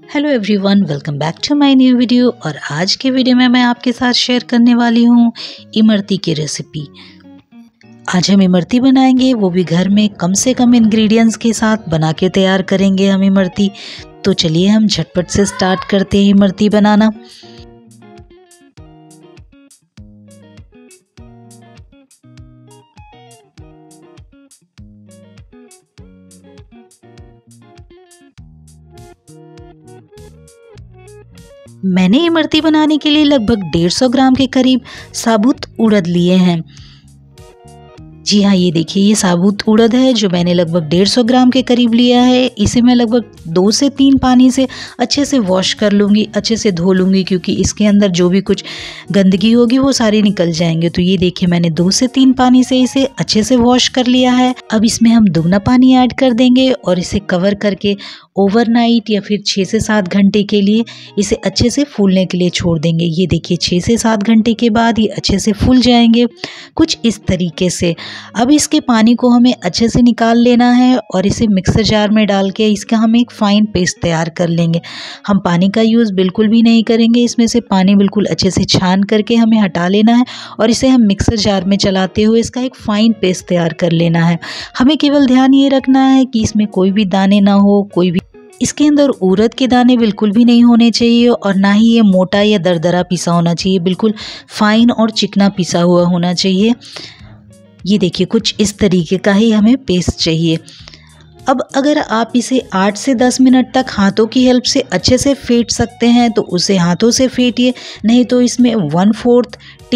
Hello everyone, welcome back to my new video. और आज के वीडियो में मैं आपके साथ शेयर करने वाली हूँ इमरती की रेसिपी। आज हम इमरती बनाएंगे, वो भी घर में कम से कम इंग्रेडिएंट्स के साथ बना के तैयार करेंगे हम इमरती। तो चलिए हम झटपट से स्टार्ट करते हैं इमरती बनाना। मैंने इमरती बनाने के लिए लगभग 150 ग्राम के करीब साबुत उड़द लिए हैं। जी हाँ, ये देखिए, ये साबुत उड़द है जो मैंने लगभग 150 ग्राम के करीब लिया है। इसे मैं लगभग 2 से 3 पानी से अच्छे से वॉश कर लूँगी, अच्छे से धो लूँगी, क्योंकि इसके अंदर जो भी कुछ गंदगी होगी वो सारी निकल जाएंगे। तो ये देखिए, मैंने 2 से 3 पानी से इसे अच्छे से वॉश कर लिया है। अब इसमें हम दुगना पानी ऐड कर देंगे और इसे कवर करके ओवरनाइट या फिर 6 से 7 घंटे के लिए इसे अच्छे से फूलने के लिए छोड़ देंगे। ये देखिए, 6 से 7 घंटे के बाद ये अच्छे से फूल जाएंगे कुछ इस तरीके से। अब इसके पानी को हमें अच्छे से निकाल लेना है और इसे मिक्सर जार में डाल के इसका हम एक फ़ाइन पेस्ट तैयार कर लेंगे। हम पानी का यूज़ बिल्कुल भी नहीं करेंगे, इसमें से पानी बिल्कुल अच्छे से छान करके हमें हटा लेना है और इसे हम मिक्सर जार में चलाते हुए इसका एक फ़ाइन पेस्ट तैयार कर लेना है। हमें केवल ध्यान ये रखना है कि इसमें कोई भी दाने ना हो, कोई भी इसके अंदर उड़द के दाने बिल्कुल भी नहीं होने चाहिए और ना ही ये मोटा या दरदरा पिसा होना चाहिए, बिल्कुल फाइन और चिकना पिसा हुआ होना चाहिए। ये देखिए, कुछ इस तरीके का ही हमें पेस्ट चाहिए। अब अगर आप इसे 8 से 10 मिनट तक हाथों की हेल्प से अच्छे से फेंट सकते हैं तो उसे हाथों से फेंटिए, नहीं तो इसमें 1/4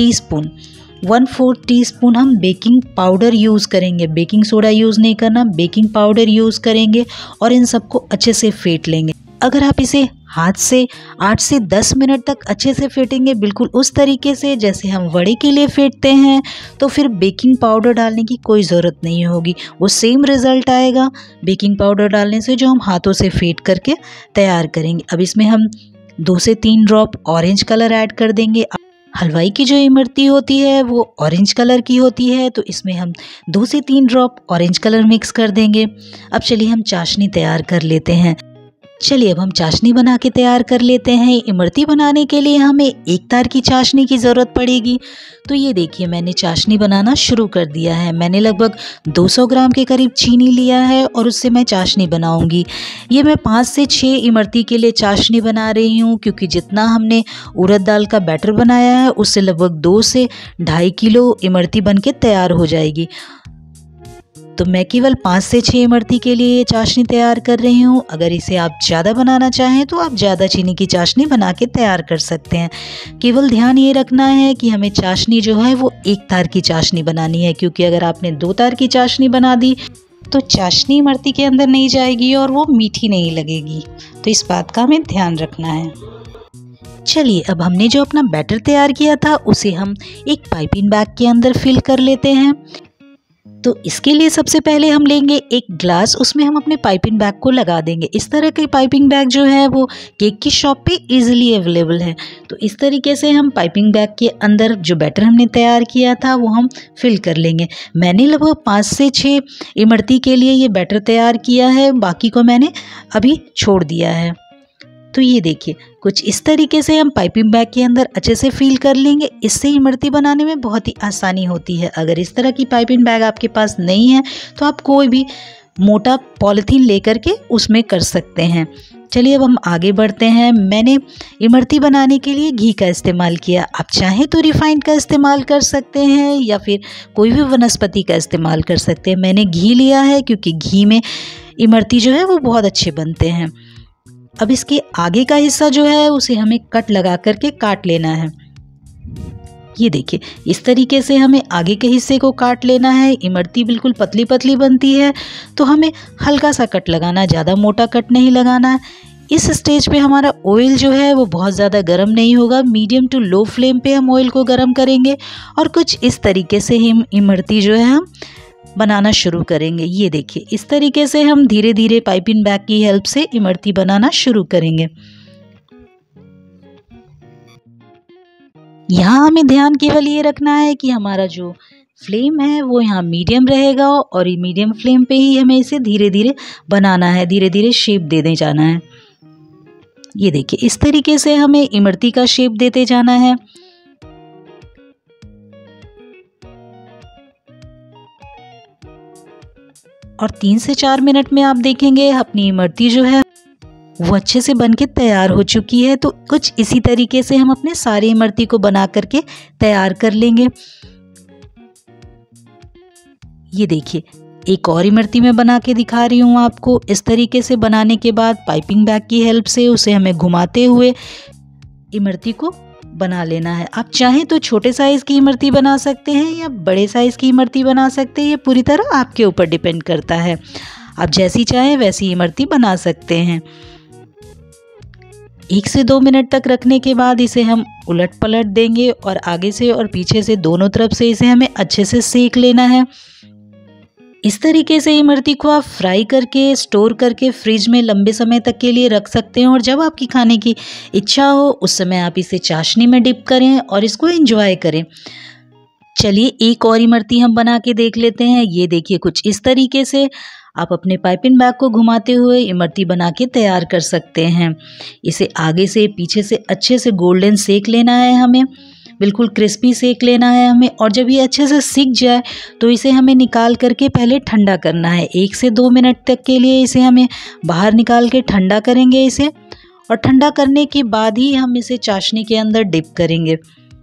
टीस्पून हम बेकिंग पाउडर यूज़ करेंगे। बेकिंग सोडा यूज़ नहीं करना, बेकिंग पाउडर यूज़ करेंगे और इन सबको अच्छे से फेंट लेंगे। अगर आप इसे हाथ से 8 से 10 मिनट तक अच्छे से फेंटेंगे, बिल्कुल उस तरीके से जैसे हम वड़े के लिए फेंटते हैं, तो फिर बेकिंग पाउडर डालने की कोई ज़रूरत नहीं होगी, वो सेम रिज़ल्ट आएगा बेकिंग पाउडर डालने से जो हम हाथों से फेंट करके तैयार करेंगे। अब इसमें हम 2 से 3 ड्रॉप ऑरेंज कलर ऐड कर देंगे। हलवाई की जो इमरती होती है वो ऑरेंज कलर की होती है, तो इसमें हम 2 से 3 ड्रॉप ऑरेंज कलर मिक्स कर देंगे। अब चलिए हम चाशनी तैयार कर लेते हैं। चलिए अब हम चाशनी बना के तैयार कर लेते हैं। इमरती बनाने के लिए हमें 1 तार की चाशनी की ज़रूरत पड़ेगी। तो ये देखिए, मैंने चाशनी बनाना शुरू कर दिया है। मैंने लगभग 200 ग्राम के करीब चीनी लिया है और उससे मैं चाशनी बनाऊंगी। ये मैं 5 से 6 इमरती के लिए चाशनी बना रही हूँ, क्योंकि जितना हमने उड़द दाल का बैटर बनाया है उससे लगभग 2 से 2.5 किलो इमरती बन के तैयार हो जाएगी। तो मैं केवल 5 से 6 इमरती के लिए ये चाशनी तैयार कर रही हूँ। अगर इसे आप ज़्यादा बनाना चाहें तो आप ज़्यादा चीनी की चाशनी बना के तैयार कर सकते हैं। केवल ध्यान ये रखना है कि हमें चाशनी जो है वो 1 तार की चाशनी बनानी है, क्योंकि अगर आपने 2 तार की चाशनी बना दी तो चाशनी इमरती के अंदर नहीं जाएगी और वो मीठी नहीं लगेगी। तो इस बात का हमें ध्यान रखना है। चलिए अब हमने जो अपना बैटर तैयार किया था उसे हम एक पाइपिंग बैग के अंदर फिल कर लेते हैं। तो इसके लिए सबसे पहले हम लेंगे एक ग्लास, उसमें हम अपने पाइपिंग बैग को लगा देंगे। इस तरह के पाइपिंग बैग जो है वो केक की शॉप पे इजीली अवेलेबल है। तो इस तरीके से हम पाइपिंग बैग के अंदर जो बैटर हमने तैयार किया था वो हम फिल कर लेंगे। मैंने लगभग 5 से 6 इमरती के लिए ये बैटर तैयार किया है, बाकी को मैंने अभी छोड़ दिया है। तो ये देखिए, कुछ इस तरीके से हम पाइपिंग बैग के अंदर अच्छे से फिल कर लेंगे। इससे इमरती बनाने में बहुत ही आसानी होती है। अगर इस तरह की पाइपिंग बैग आपके पास नहीं है तो आप कोई भी मोटा पॉलीथीन लेकर के उसमें कर सकते हैं। चलिए अब हम आगे बढ़ते हैं। मैंने इमरती बनाने के लिए घी का इस्तेमाल किया। आप चाहें तो रिफाइंड का इस्तेमाल कर सकते हैं या फिर कोई भी वनस्पति का इस्तेमाल कर सकते हैं। मैंने घी लिया है क्योंकि घी में इमरती जो है वो बहुत अच्छे बनते हैं। अब इसके आगे का हिस्सा जो है उसे हमें कट लगा करके काट लेना है। ये देखिए, इस तरीके से हमें आगे के हिस्से को काट लेना है। इमरती बिल्कुल पतली पतली बनती है, तो हमें हल्का सा कट लगाना है, ज़्यादा मोटा कट नहीं लगाना है। इस स्टेज पे हमारा ऑयल जो है वो बहुत ज़्यादा गर्म नहीं होगा, मीडियम टू लो फ्लेम पे हम ऑयल को गर्म करेंगे और कुछ इस तरीके से हम इमरती जो है हम बनाना शुरू करेंगे। ये देखिए, इस तरीके से हम धीरे धीरे पाइपिंग बैग की हेल्प से इमरती बनाना शुरू करेंगे। यहाँ हमें ध्यान केवल ये रखना है कि हमारा जो फ्लेम है वो यहाँ मीडियम रहेगा और मीडियम फ्लेम पे ही हमें इसे धीरे धीरे बनाना है, धीरे धीरे शेप देने जाना है। ये देखिए इस तरीके से हमें इमरती का शेप देते जाना है। और 3 से 4 मिनट में आप देखेंगे अपनी इमरती जो है वो अच्छे से बनके तैयार हो चुकी है। तो कुछ इसी तरीके से हम अपने सारी इमरती को बना करके तैयार कर लेंगे। ये देखिए एक और इमरती मैं बना के दिखा रही हूँ आपको। इस तरीके से बनाने के बाद पाइपिंग बैग की हेल्प से उसे हमें घुमाते हुए इमरती को बना लेना है। आप चाहें तो छोटे साइज़ की इमरती बना सकते हैं या बड़े साइज़ की इमरती बना सकते हैं। ये पूरी तरह आपके ऊपर डिपेंड करता है। आप जैसी चाहें वैसी इमरती बना सकते हैं। 1 से 2 मिनट तक रखने के बाद इसे हम उलट पलट देंगे और आगे से और पीछे से दोनों तरफ से इसे हमें अच्छे से सेक लेना है। इस तरीके से इमरती को आप फ्राई करके स्टोर करके फ्रिज में लंबे समय तक के लिए रख सकते हैं और जब आपकी खाने की इच्छा हो उस समय आप इसे चाशनी में डिप करें और इसको एंजॉय करें। चलिए एक और इमरती हम बना के देख लेते हैं। ये देखिए कुछ इस तरीके से आप अपने पाइपिंग बैग को घुमाते हुए इमरती बना के तैयार कर सकते हैं। इसे आगे से पीछे से अच्छे से गोल्डन सेक लेना है हमें, बिल्कुल क्रिस्पी सेक लेना है हमें। और जब ये अच्छे से सिक जाए तो इसे हमें निकाल करके पहले ठंडा करना है। 1 से 2 मिनट तक के लिए इसे हमें बाहर निकाल के ठंडा करेंगे इसे, और ठंडा करने के बाद ही हम इसे चाशनी के अंदर डिप करेंगे।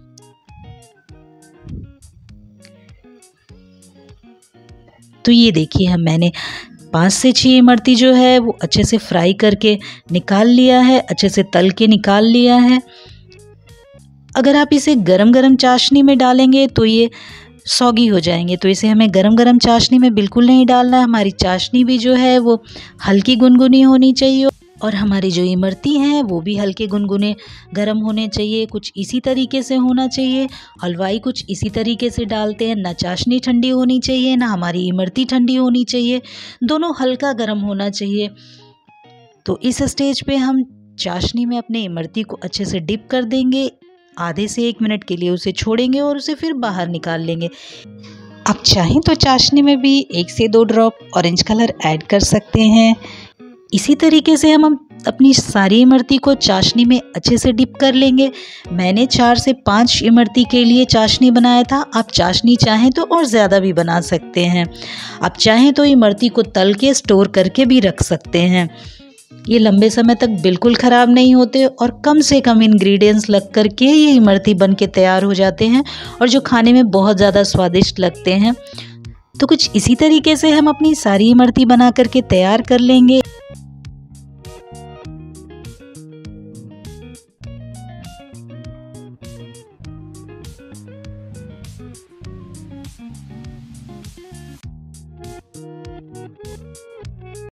तो ये देखिए मैंने 5 से 6 इमरती जो है वो अच्छे से फ्राई करके निकाल लिया है, अच्छे से तल के निकाल लिया है। अगर आप इसे गरम गरम चाशनी में डालेंगे तो ये सौगी हो जाएंगे, तो इसे हमें गरम गरम चाशनी में बिल्कुल नहीं डालना है। हमारी चाशनी भी जो है वो हल्की गुनगुनी होनी चाहिए और हमारी जो इमरती हैं वो भी हल्के गुनगुने गरम होने चाहिए। कुछ इसी तरीके से होना चाहिए। हलवाई कुछ इसी तरीके से डालते हैं, ना चाशनी ठंडी होनी चाहिए ना हमारी इमरती ठंडी होनी चाहिए, दोनों हल्का गरम होना चाहिए। तो इस स्टेज पे हम चाशनी में अपने इमरती को अच्छे से डिप कर देंगे। आधे से 1 मिनट के लिए उसे छोड़ेंगे और उसे फिर बाहर निकाल लेंगे। आप चाहें तो चाशनी में भी 1 से 2 ड्रॉप ऑरेंज कलर ऐड कर सकते हैं। इसी तरीके से हम अपनी सारी इमरती को चाशनी में अच्छे से डिप कर लेंगे। मैंने 4 से 5 इमरती के लिए चाशनी बनाया था। आप चाशनी चाहें तो और ज़्यादा भी बना सकते हैं। आप चाहें तो इमरती को तल के स्टोर करके भी रख सकते हैं। ये लंबे समय तक बिल्कुल ख़राब नहीं होते और कम से कम इंग्रेडिएंट्स लग करके ये इमरती बन के तैयार हो जाते हैं और जो खाने में बहुत ज़्यादा स्वादिष्ट लगते हैं। तो कुछ इसी तरीके से हम अपनी सारी इमरती बना करके तैयार कर लेंगे।